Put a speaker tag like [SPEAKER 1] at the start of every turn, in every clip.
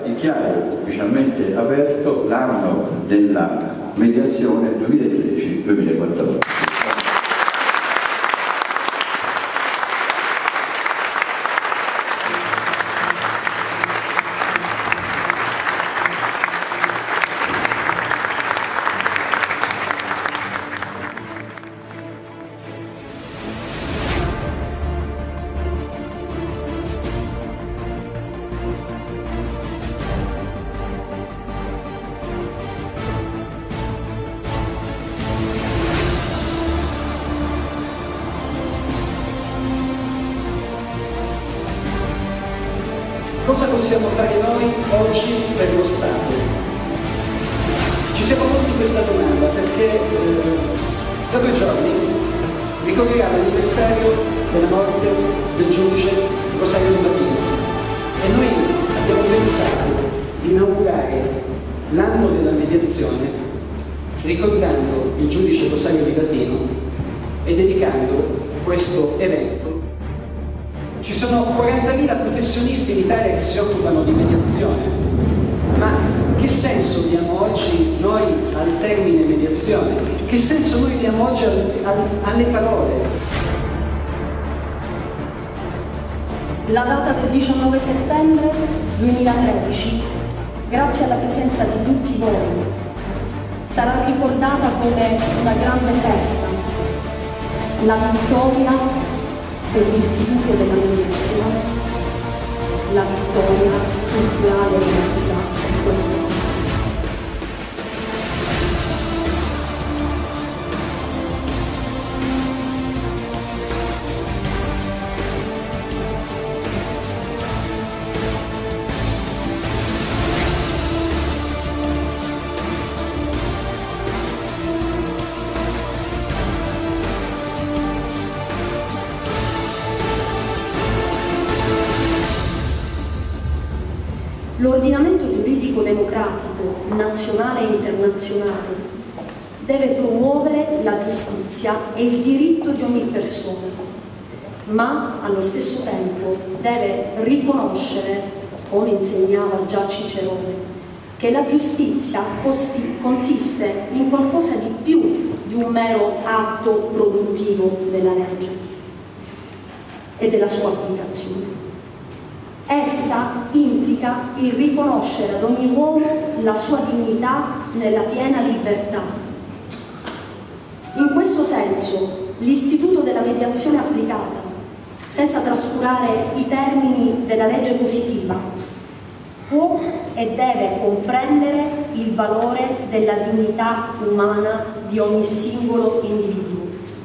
[SPEAKER 1] dichiaro ufficialmente aperto l'anno della mediazione 2013-2014.
[SPEAKER 2] Cosa possiamo fare noi oggi per lo Stato? Ci siamo posti questa domanda perché da 2 giorni ricorrerà l'anniversario della morte del giudice Rosario Livatino e noi abbiamo pensato di inaugurare l'anno della mediazione ricordando il giudice Rosario Livatino e dedicando questo evento. Ci sono 40.000 professionisti in Italia che si occupano di mediazione, ma che senso diamo oggi noi al termine mediazione? Che senso noi diamo oggi alle parole?
[SPEAKER 3] La data del 19 settembre 2013, grazie alla presenza di tutti voi, sarà ricordata come una grande festa, la vittoria dell'istituto della mediazione, la vittoria culturale e creativa di questo paese. L'ordinamento giuridico democratico, nazionale e internazionale, deve promuovere la giustizia e il diritto di ogni persona, ma allo stesso tempo deve riconoscere, come insegnava già Cicerone, che la giustizia consiste in qualcosa di più di un mero atto produttivo della legge e della sua applicazione. Essa implica il riconoscere ad ogni uomo la sua dignità nella piena libertà. In questo senso, l'istituto della mediazione applicata, senza trascurare i termini della legge positiva, può e deve comprendere il valore della dignità umana di ogni singolo individuo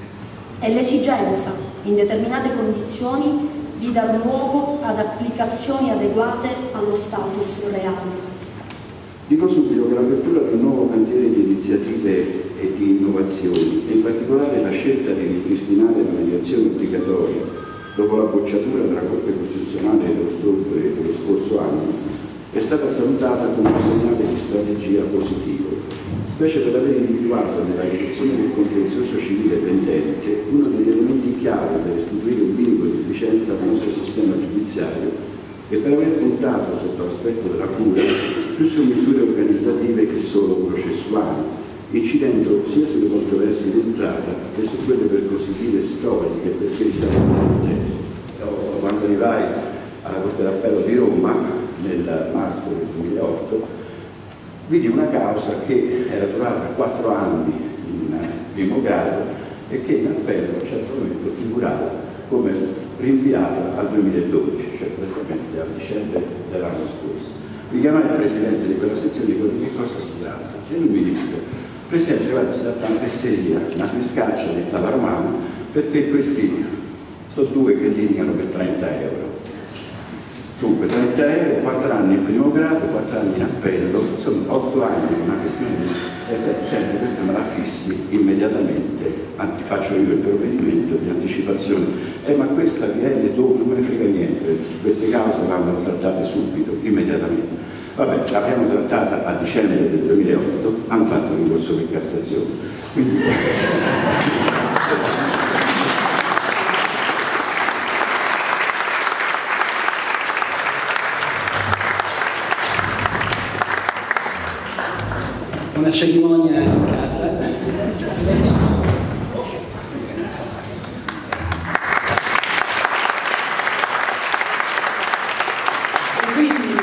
[SPEAKER 3] e l'esigenza, in determinate condizioni, di dar luogo ad applicazioni adeguate allo status reale.
[SPEAKER 1] Dico subito che l'apertura di un nuovo cantiere di iniziative e di innovazioni, e in particolare la scelta di ripristinare la mediazione obbligatoria dopo la bocciatura della Corte Costituzionale dello scorso anno, è stata salutata come un segnale di strategia positivo, specie per aver individuato nella direzione del contenzioso civile pendente uno degli elementi chiave per istituire un minimo di efficienza del nostro sistema giudiziario e per aver puntato sotto l'aspetto della cura più su misure organizzative che solo processuali, incidendo sia sulle controversie d'entrata che su quelle per così dire storiche, perché risalgono al tempo. Quando arrivai alla Corte d'Appello di Roma nel marzo del 2008 vidi una causa che era durata 4 anni in primo grado e che in appello a un certo momento figurava come rinviata al 2012, cioè praticamente a dicembre dell'anno scorso. Mi chiamai il presidente di quella sezione e dico: di che cosa si tratta? E lui mi disse: Presidente, guarda, si tratta di una fesseria, una frescaccia di Tavarmano, perché questi sono 2 che litigano per 30 euro. Dunque 30 euro, 4 anni in primo grado, 4 anni in appello, sono 8 anni, una questione di... Senti, questa me la fissi immediatamente, ti faccio io il provvedimento di anticipazione. Ma questa viene dopo, non me ne frega niente, queste cause vanno trattate subito, immediatamente. Vabbè, l'abbiamo trattata a dicembre del 2008, hanno fatto ricorso per Cassazione. Quindi...
[SPEAKER 2] una cerimonia in casa. E quindi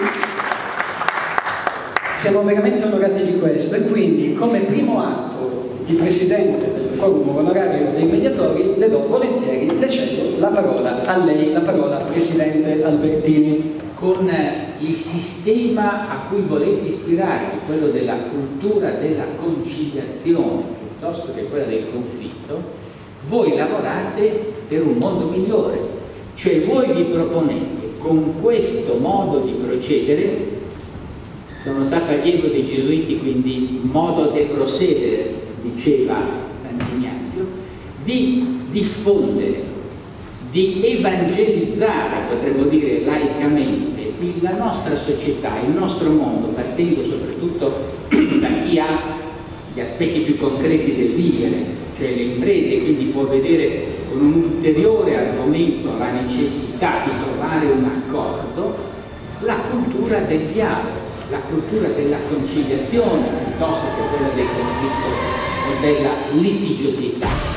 [SPEAKER 2] siamo veramente onorati di questo, e quindi come primo atto di presidente del forum onorario dei mediatori le do volentieri, le cedo la parola a lei, la parola presidente Albertini.
[SPEAKER 4] Con il sistema a cui volete ispirare, quello della cultura della conciliazione piuttosto che quella del conflitto, voi lavorate per un mondo migliore. Cioè voi vi proponete con questo modo di procedere, sono stato allievo dei Gesuiti, quindi modo de procedere, diceva Sant'Ignazio, di diffondere, di evangelizzare, potremmo dire laicamente, la nostra società, il nostro mondo, partendo soprattutto da chi ha gli aspetti più concreti del vivere, cioè le imprese, quindi può vedere con un ulteriore argomento la necessità di trovare un accordo, la cultura del dialogo, la cultura della conciliazione, piuttosto che quella del conflitto o della litigiosità.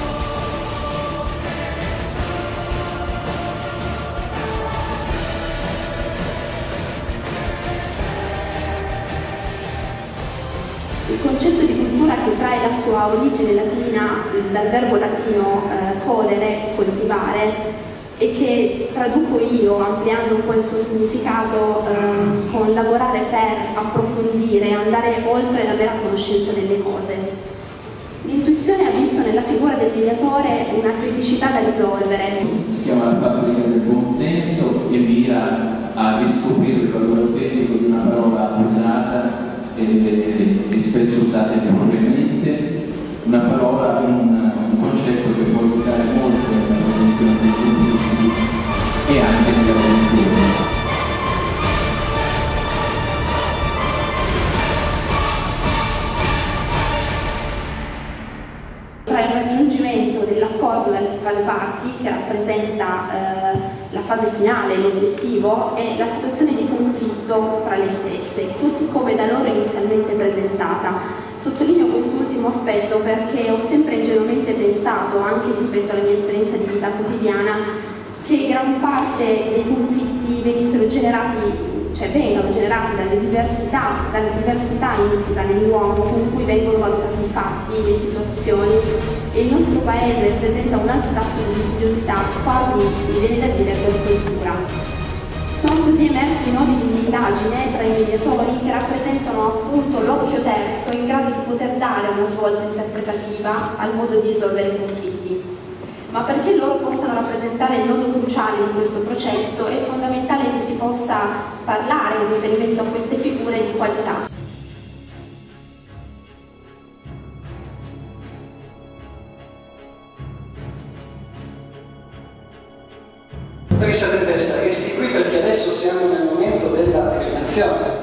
[SPEAKER 5] Il concetto di cultura, che trae la sua origine latina dal verbo latino colere, coltivare, e che traduco io, ampliando un po' il suo significato, con lavorare per approfondire, andare oltre la vera conoscenza delle cose. L'intuizione ha visto nella figura del mediatore una criticità da risolvere.
[SPEAKER 6] Si chiama la fabbrica del buonsenso e mira a riscoprire il valore autentico di una parola usata e spesso usata impropriamente, una parola, un concetto che può aiutare molto nella produzione dei conflitti e anche nella relazione.
[SPEAKER 5] Tra il raggiungimento dell'accordo tra le parti, che rappresenta la fase finale, l'obiettivo, e la situazione di conflitto tra le stesse, così come da loro inizialmente presentata. Sottolineo quest'ultimo aspetto perché ho sempre ingenuamente pensato, anche rispetto alla mia esperienza di vita quotidiana, che gran parte dei conflitti vengano generati dalle diversità insita nell'uomo con cui vengono valutati i fatti, le situazioni, e il nostro paese presenta un alto tasso di litigiosità, quasi mi viene da dire per cultura. Sono così emersi nodi di indagine tra i mediatori che rappresentano appunto l'occhio terzo in grado di poter dare una svolta interpretativa al modo di risolvere i conflitti. Ma perché loro possano rappresentare il nodo cruciale di questo processo è fondamentale che si possa parlare in riferimento a queste figure di qualità.
[SPEAKER 2] Patricia Del Desta, resti qui perché adesso siamo nel momento della premiazione.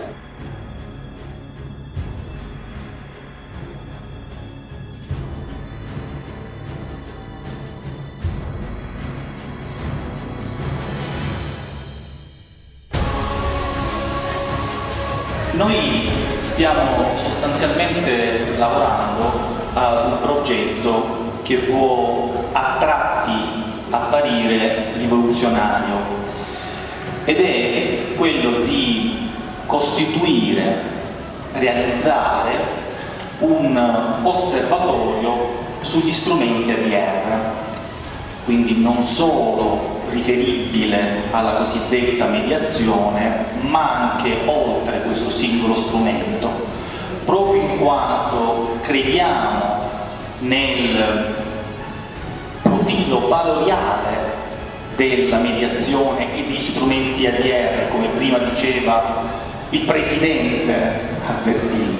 [SPEAKER 7] Noi stiamo sostanzialmente lavorando a un progetto che può a tratti apparire rivoluzionario, ed è quello di costituire, realizzare un osservatorio sugli strumenti ADR, quindi non solo riferibile alla cosiddetta mediazione, ma anche oltre questo singolo strumento, proprio in quanto crediamo nel profilo valoriale della mediazione e degli strumenti ADR, come prima diceva il presidente Albertini.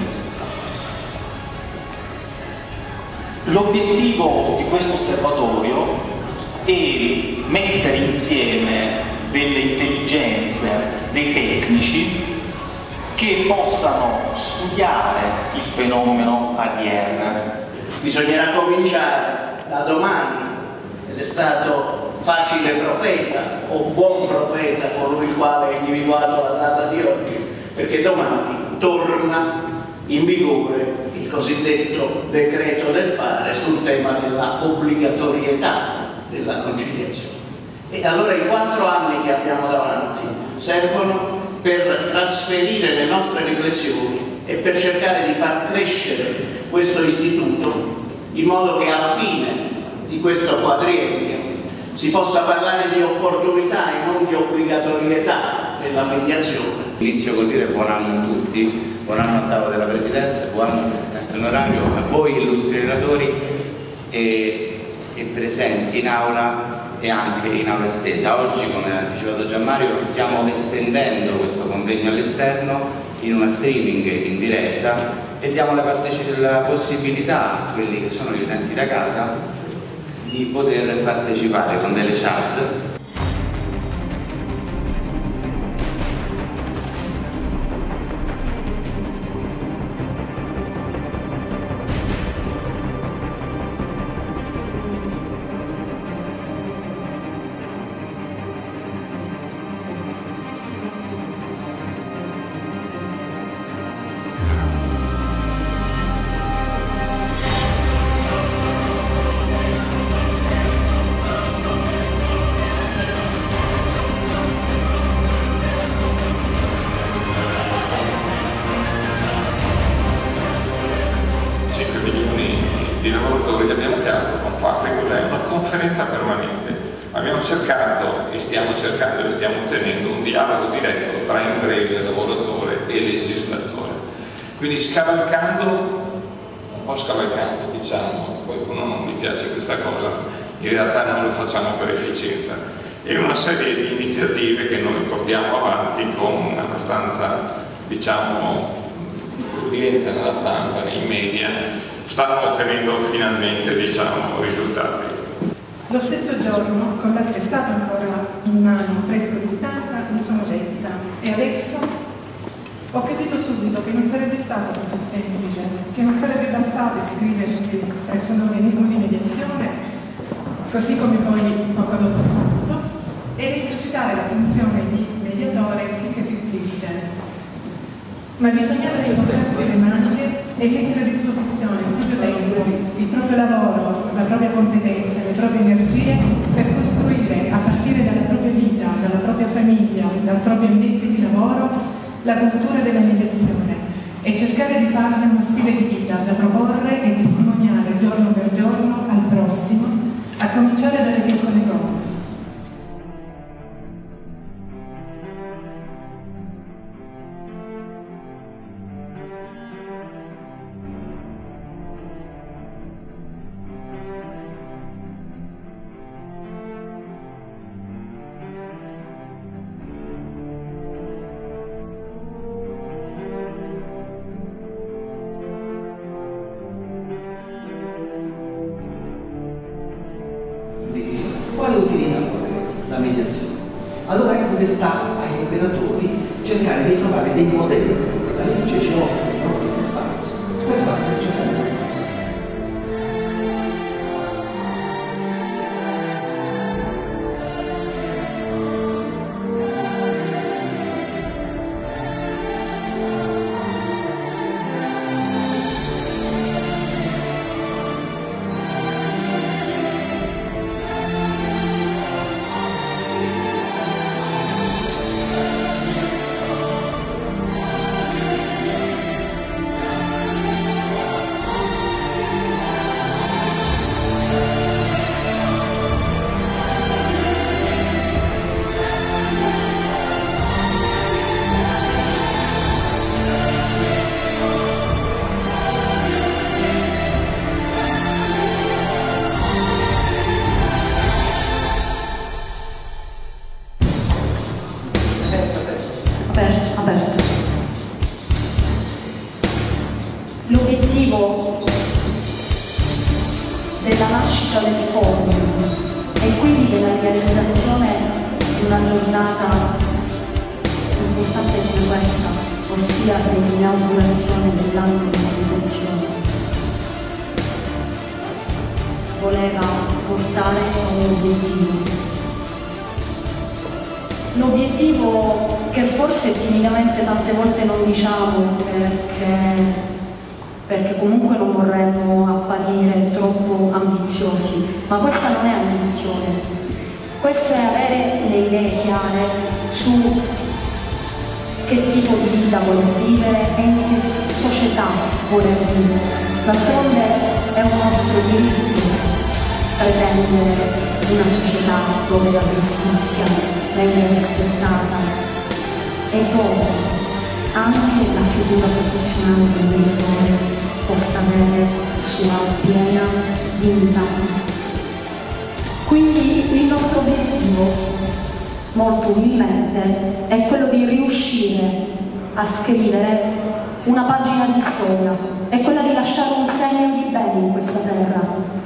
[SPEAKER 7] L'obiettivo di questo osservatorio è mettere insieme delle intelligenze, dei tecnici che possano studiare il fenomeno ADR.
[SPEAKER 8] Bisognerà cominciare da domani, ed è stato facile profeta o buon profeta colui il quale ha individuato la data di oggi, perché domani torna in vigore il cosiddetto decreto del fare sul tema della obbligatorietà della conciliazione. E allora i 4 anni che abbiamo davanti servono per trasferire le nostre riflessioni e per cercare di far crescere questo istituto in modo che alla fine di questo quadriennio si possa parlare di opportunità e non di obbligatorietà della mediazione.
[SPEAKER 9] Inizio col dire buon anno a tutti, buon anno al tavolo della Presidenza, buon anno al Presidente Onorario, a voi illustri relatori e presenti in aula e anche in aula estesa. Oggi, come ha anticipato Gianmario, stiamo estendendo questo convegno all'esterno in una streaming in diretta e diamo la possibilità a quelli che sono gli utenti da casa di poter partecipare con delle chat.
[SPEAKER 10] di lavoratori abbiamo creato con FAPRI una conferenza permanente. Abbiamo cercato e stiamo cercando e stiamo ottenendo un dialogo diretto tra imprese, lavoratore e legislatore. Quindi un po' scavalcando, diciamo, qualcuno non mi piace questa cosa, in realtà non lo facciamo per efficienza. E una serie di iniziative che noi portiamo avanti con abbastanza, diciamo, udienza nella stampa, nei media, stanno ottenendo finalmente, diciamo, risultati.
[SPEAKER 11] Lo stesso giorno, con l'attestato ancora in mano, fresco di stampa, mi sono detta e adesso ho capito subito che non sarebbe stato così semplice, che non sarebbe bastato iscriversi presso un organismo di mediazione, così come poi poco dopo fatto, ed esercitare la funzione di mediatore sì che si utilizza. Ma bisognava ricomprarsi le maniche e mettere a disposizione il proprio tempo, il proprio lavoro, la propria competenza, le proprie energie per costruire a partire dalla propria vita, dalla propria famiglia, dal proprio ambiente di lavoro, la cultura della mediazione e cercare di farne uno stile di vita da proporre e testimoniare giorno per giorno al prossimo, a cominciare dalle piccole cose.
[SPEAKER 12] Quale utilità può avere la mediazione? Allora ecco che sta agli operatori cercare di trovare dei modelli. La legge ci offre un ottimo spazio per far funzionare la cosa.
[SPEAKER 3] Aperto. L'obiettivo della nascita del forum e quindi della realizzazione di una giornata importante come questa, ossia l'inaugurazione dell'anno di mediazione, voleva portare a un obiettivo. L'obiettivo che forse timidamente tante volte non diciamo perché perché comunque non vorremmo apparire troppo ambiziosi, ma questa non è ambizione, questo è avere le idee chiare su che tipo di vita voler vivere e in che società voler vivere. D'altronde è un nostro diritto pretendere una società dove la giustizia venga rispettata e dove anche la figura professionale del mediatore possa avere sua piena dignità. Quindi il nostro obiettivo, molto umilmente, è quello di riuscire a scrivere una pagina di storia, è quella di lasciare un segno di bene in questa terra,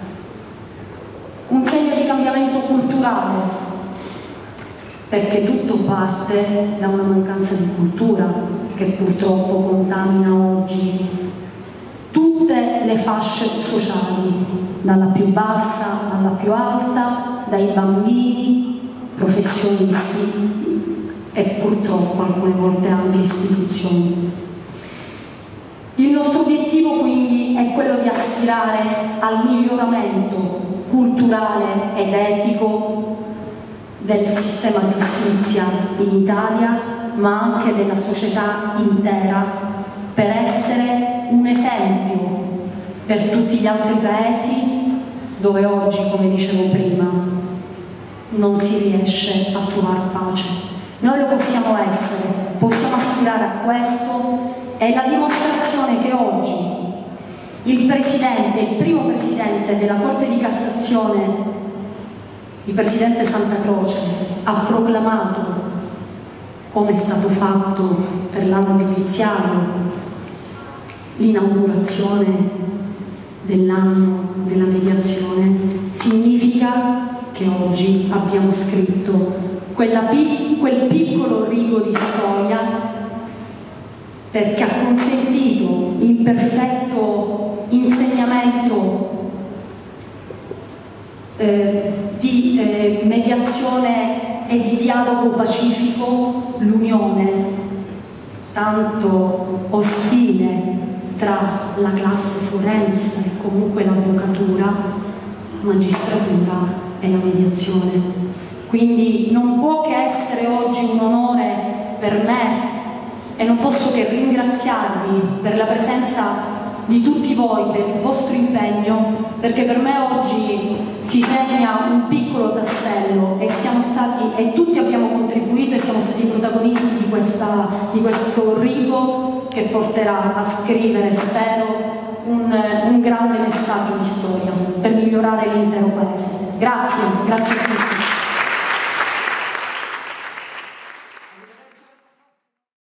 [SPEAKER 3] un segno di cambiamento culturale, perché tutto parte da una mancanza di cultura che purtroppo contamina oggi tutte le fasce sociali, dalla più bassa alla più alta, dai bambini, professionisti e purtroppo alcune volte anche istituzioni. Il nostro obiettivo quindi è quello di aspirare al miglioramento culturale ed etico del sistema giustizia in Italia, ma anche della società intera, per essere un esempio per tutti gli altri paesi dove oggi, come dicevo prima, non si riesce a trovare pace. Noi lo possiamo essere, possiamo aspirare a questo. È la dimostrazione che oggi il primo presidente della Corte di Cassazione, il presidente Santa Croce, ha proclamato, come è stato fatto per l'anno giudiziario, l'inaugurazione dell'anno della mediazione, significa che oggi abbiamo scritto quel piccolo rigo di storia, perché ha consentito il perfetto insegnamento di mediazione e di dialogo pacifico, l'unione tanto ostile tra la classe forense e comunque l'avvocatura, la magistratura e la mediazione. Quindi non può che essere oggi un onore per me, e non posso che ringraziarvi per la presenza di tutti voi, per il vostro impegno, perché per me oggi si segna un piccolo tassello e tutti abbiamo contribuito e siamo stati protagonisti di questo rigo che porterà a scrivere, spero, un grande messaggio di storia per migliorare l'intero paese. Grazie a tutti.